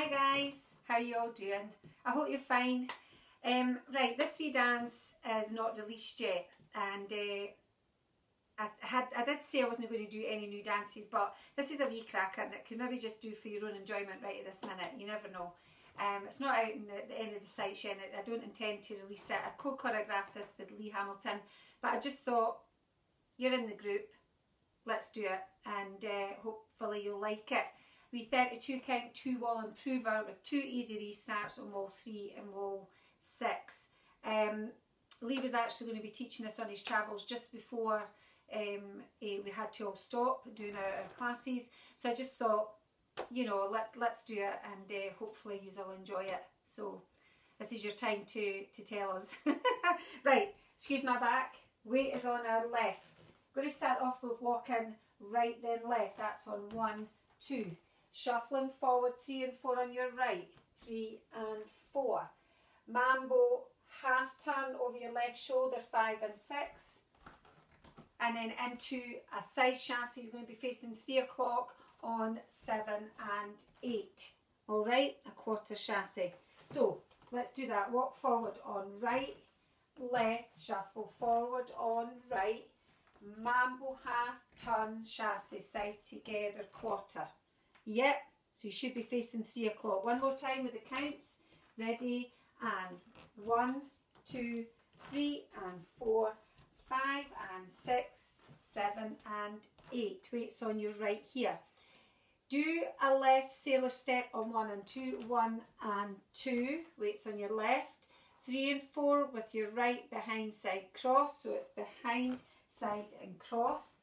Hi guys, how are you all doing? I hope you're fine. Right, this wee dance is not released yet, and I did say I wasn't going to do any new dances, but this is a wee cracker and it could maybe just do for your own enjoyment right at this minute. You never know. It's not out in the end of the sites yet. I don't intend to release it. I co-choreographed this with Lee Hamilton, but I just thought, you're in the group, let's do it, and hopefully you'll like it. We 32 count 2 wall improver with 2 easy restarts on wall 3 and wall 6. Lee was actually going to be teaching us on his travels just before we had to all stop doing our classes, so I just thought, you know, let's do it, and hopefully you'll enjoy it. So this is your time to tell us. Right, excuse my back, weight is on our left. Going to start off with walking right then left. That's on 1, 2. Shuffling forward 3 and 4 on your right, 3 and 4. Mambo half turn over your left shoulder, 5 and 6. And then into a side chassé, you're going to be facing 3 o'clock on 7 and 8. All right, a quarter chassé. So let's do that. Walk forward on right, left, shuffle forward on right, mambo half turn chassé, side together quarter. Yep, so you should be facing 3 o'clock. One more time with the counts. Ready, and 1, 2, 3 and 4, 5 and 6, 7 and 8. Weights on your right here. Do a left sailor step on 1 and 2, 1 and 2. Weights on your left. 3 and 4 with your right behind side cross, so it's behind side and cross.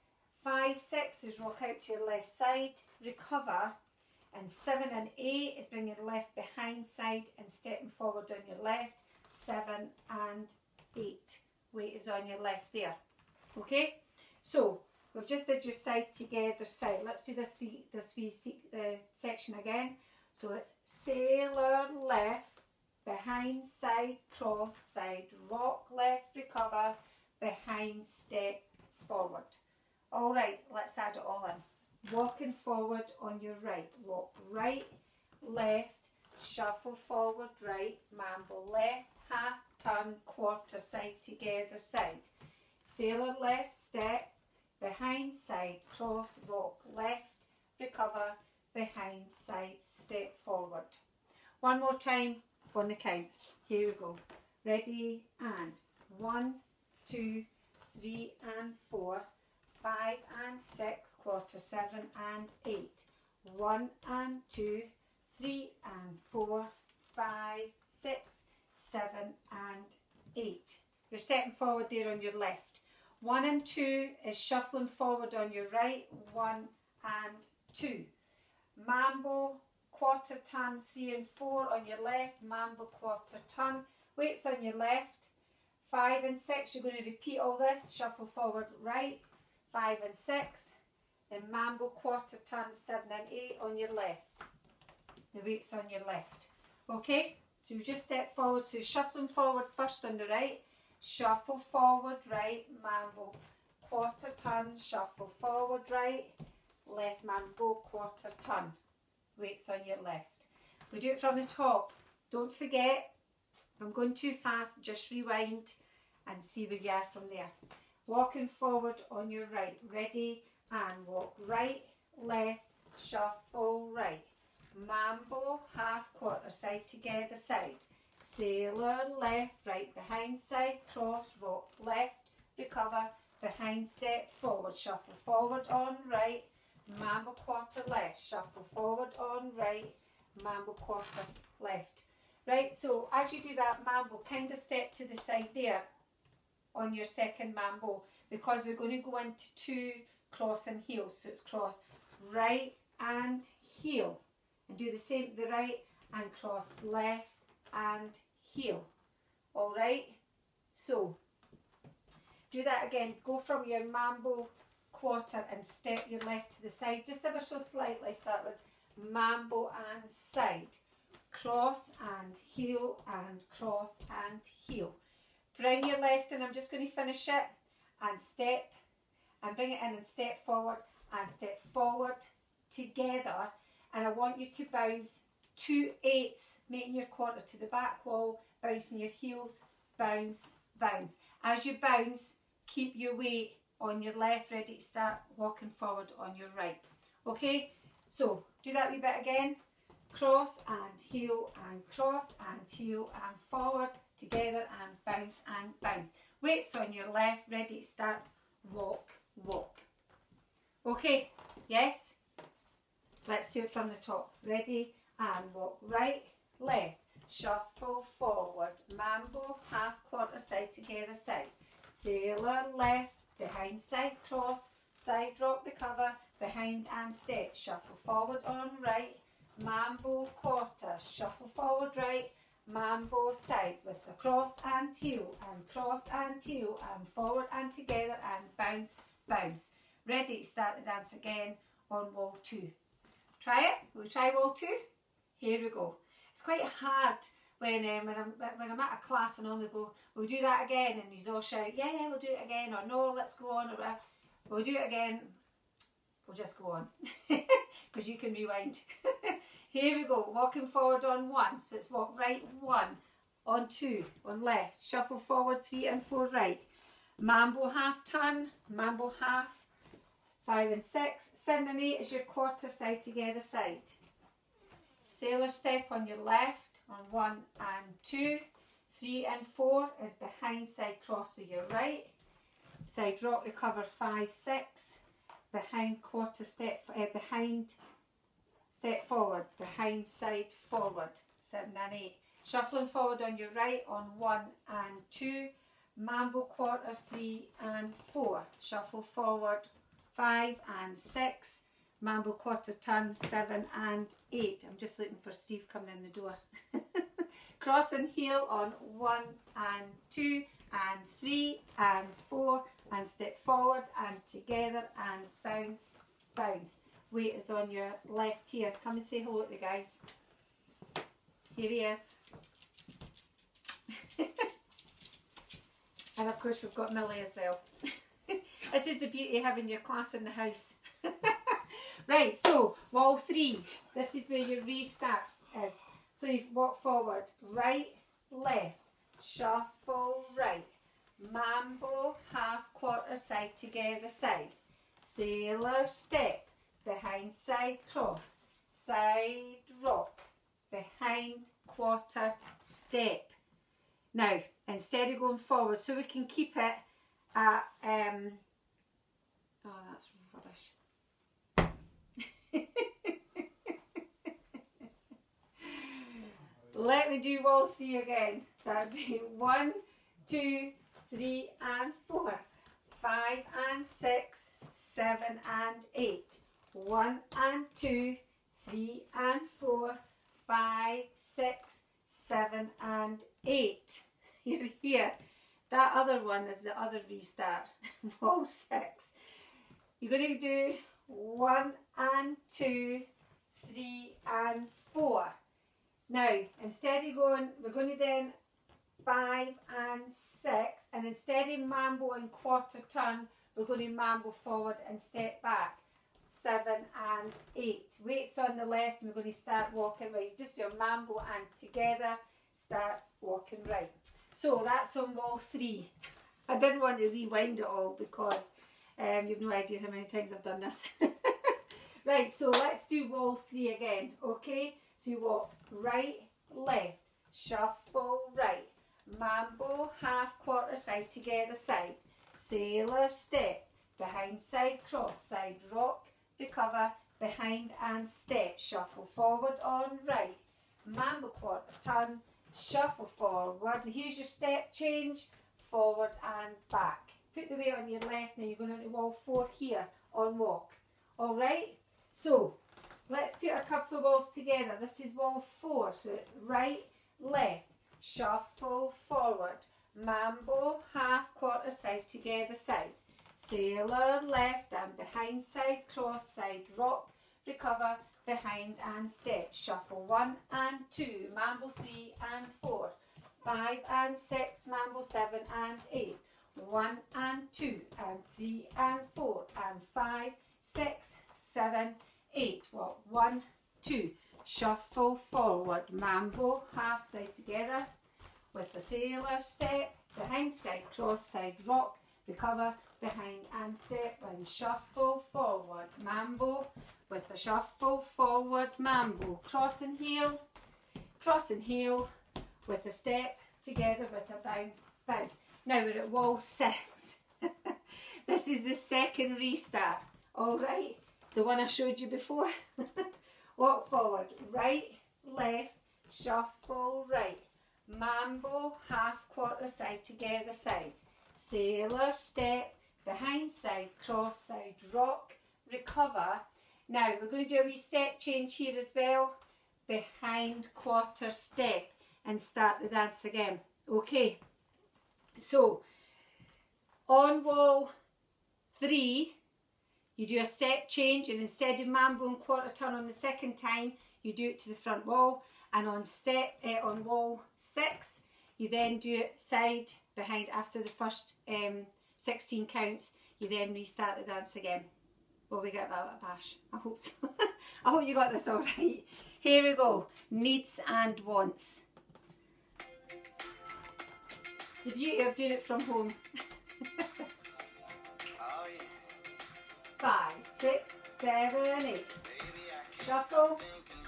5, 6 is rock out to your left side, recover, and 7 and 8 is bringing left behind side and stepping forward on your left, 7 and 8. Weight is on your left there. Okay, so we've just did your side together side. Let's do this wee section again. So it's sailor left, behind side, cross side, rock left, recover, behind step forward. All right, let's add it all in. Walking forward on your right. Walk right, left, shuffle forward right, mambo left, half turn, quarter side together side. Sailor left step, behind side, cross, rock left, recover, behind side, step forward. One more time on the count. Here we go. Ready, and 1, 2, 3 and 4. 5 and 6, quarter 7 and 8. 1 and 2, 3 and 4, 5, 6, 7 and 8. You're stepping forward there on your left. 1 and 2 is shuffling forward on your right, 1 and 2. Mambo, quarter turn, 3 and 4 on your left, mambo, quarter turn. Weights on your left. 5 and 6, you're going to repeat all this, shuffle forward right, 5 and 6, then mambo quarter turn 7 and 8 on your left. The weights on your left. Okay, so you just step forward, so you're shuffling forward first on the right, shuffle forward right, mambo quarter turn, shuffle forward right, left mambo quarter turn. Weights on your left. We do it from the top. Don't forget, if I'm going too fast, just rewind and see where you are from there. Walking forward on your right. Ready, and walk right, left, shuffle right. Mambo, half quarter, side together side. Sailor left, right behind side, cross, rock left, recover, behind step forward, shuffle forward on right, mambo quarter left, shuffle forward on right, mambo quarter left. Right, so as you do that mambo, kind of step to the side there on your second mambo, because we're going to go into 2 cross and heel. So it's cross right and heel, and do the same the right and cross left and heel. All right, so do that again. Go from your mambo quarter and step your left to the side just ever so slightly, so that would mambo and side, cross and heel and cross and heel. Bring your left in, I'm just going to finish it, and step, and bring it in and step forward together, and I want you to bounce 2/8, making your quarter to the back wall, bouncing your heels, bounce, bounce. As you bounce, keep your weight on your left, ready to start walking forward on your right. Okay, so do that wee bit again. Cross and heel and cross and heel and forward, together and bounce. Weights on your left, ready to start, walk, walk. Okay, yes? Let's do it from the top. Ready and walk right, left, shuffle forward, mambo, half quarter, side together, side. Sailor left, behind side cross, side drop, recover, behind and step. Shuffle forward on right, mambo quarter, shuffle forward right, mambo side with the cross and heel and forward and together and bounce, bounce. Ready to start the dance again on wall 2. Try it. We'll try wall 2. Here we go. It's quite hard when I'm at a class and only go, we'll do that again, and you all shout, yeah, we'll do it again, or no, let's go on, or whatever. We'll do it again. We'll just go on because you can rewind. Here we go. Walking forward on 1. So it's walk right 1, on 2, on left. Shuffle forward 3 and 4 right. Mambo half turn, mambo half. 5 and 6, 7 and 8 is your quarter, side together, side. Sailor step on your left on 1 and 2. 3 and 4 is behind side cross with your right. Side drop, recover 5, 6. Behind quarter step, behind step forward, behind side forward, 7 and 8. Shuffling forward on your right on 1 and 2. Mambo quarter 3 and 4. Shuffle forward 5 and 6. Mambo quarter turn 7 and 8. I'm just looking for Steve coming in the door. Cross and heel on 1 and 2 and 3 and 4 and step forward and together and bounce, bounce. Weight is on your left here. Come and say hello to the guys. Here he is. And of course we've got Millie as well. This is the beauty of having your class in the house. Right, so wall 3. This is where your restart is. So you walk forward, right, left, shuffle right, mambo, half quarter, side together, side. Sailor step, behind side cross, side rock, behind quarter step. Now, instead of going forward, so we can keep it at, oh, that's rubbish. Let me do wall 3 again. So that would be 1, 2, 3 and 4, 5 and 6, 7 and 8. 1 and 2, 3 and 4, 5, 6, 7 and 8. You're here. That other one is the other restart. Wall 6. You're going to do 1 and 2, 3 and 4. Now, instead of going, we're going to then 5 and 6, and instead of mambo and quarter turn, we're going to mambo forward and step back. 7 and 8. Weights on the left, and we're going to start walking right. Just do a mambo and together, start walking right. So that's on wall 3. I didn't want to rewind it all because you've no idea how many times I've done this. Right, so let's do wall 3 again, okay? So you walk right, left, shuffle right, mambo, half quarter, side together, side. Sailor step, behind side cross, side rock, recover, behind and step. Shuffle forward on right, mambo quarter turn, shuffle forward. Here's your step change, forward and back. Put the weight on your left. Now you're going into wall 4 here on walk. All right, so let's put a couple of walls together. This is wall 4, so it's right, left, shuffle forward, mambo, half quarter, side together, side. Sailor left and behind side cross, side rock, recover, behind and step. Shuffle 1 and 2, mambo 3 and 4, 5 and 6, mambo 7 and 8, 1 and 2 and 3 and 4 and 5, 6, 7, 8. Well, 1, 2, shuffle, forward, mambo, half side together with the sailor step, behind side, cross side, rock, recover, behind and step, and shuffle, forward, mambo, with the shuffle, forward, mambo, cross and heel, with a step, together with a bounce, bounce. Now we're at wall 6. This is the second restart, alright, the one I showed you before. Walk forward, right, left, shuffle, right, mambo, half, quarter side, together side, sailor, step, behind side, cross side, rock, recover. Now we're going to do a wee step change here as well, behind, quarter, step, and start the dance again. Okay, so on wall 3 you do a step change, and instead of mambo and quarter turn on the second time, you do it to the front wall, and on wall 6 you then do it side, behind. After the first 16 counts you then restart the dance again. Well, we get that a bash, I hope so. I hope you got this all right. Here we go, needs and wants. The beauty of doing it from home. 5, 6, 7, 8. Shuffle.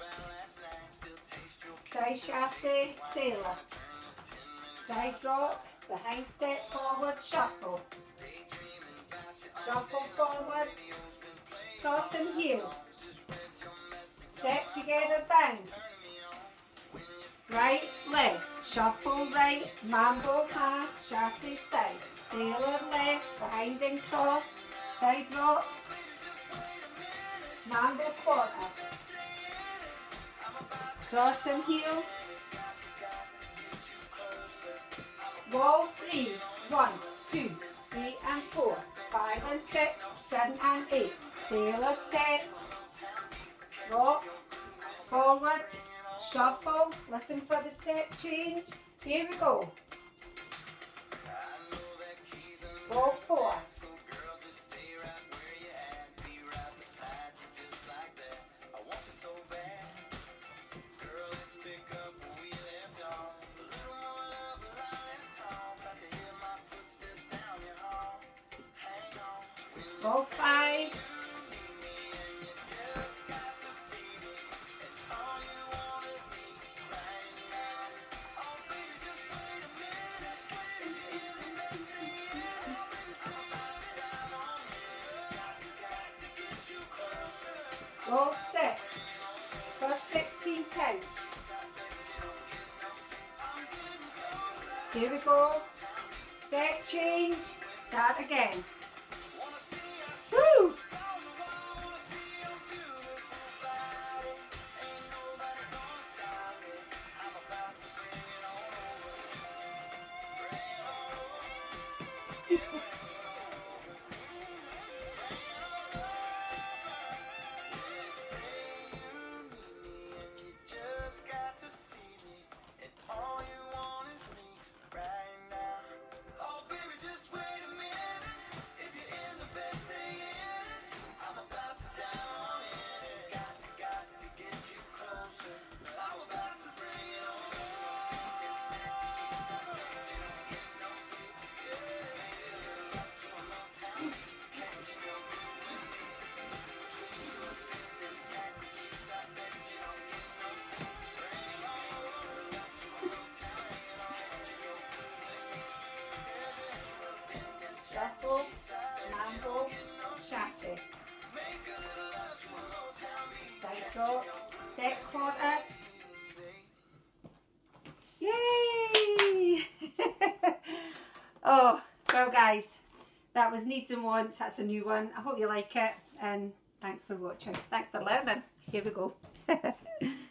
Side chasse, sailor. Side rock, behind step, forward, shuffle. Shuffle forward, cross and heel. Step together, bounce. Right, left, shuffle right, mambo pass, chasse side. Sailor left, behind and cross, side rock. Mambo quarter. Cross and heel. Wall 3. 1, 2, 3 and 4. 5 and 6. 7 and 8. Sailor step. Rock. Forward. Shuffle. Listen for the step change. Here we go. Wall 4. Wall 5. Wall 6. First 16 counts. Here we go. Step change. Start again. Woo! Shuffle, mambo, chasse. Side drop, step quarter. Yay! Oh, well guys, that was Needs and Wants. That's a new one. I hope you like it, and thanks for watching. Thanks for learning. Here we go.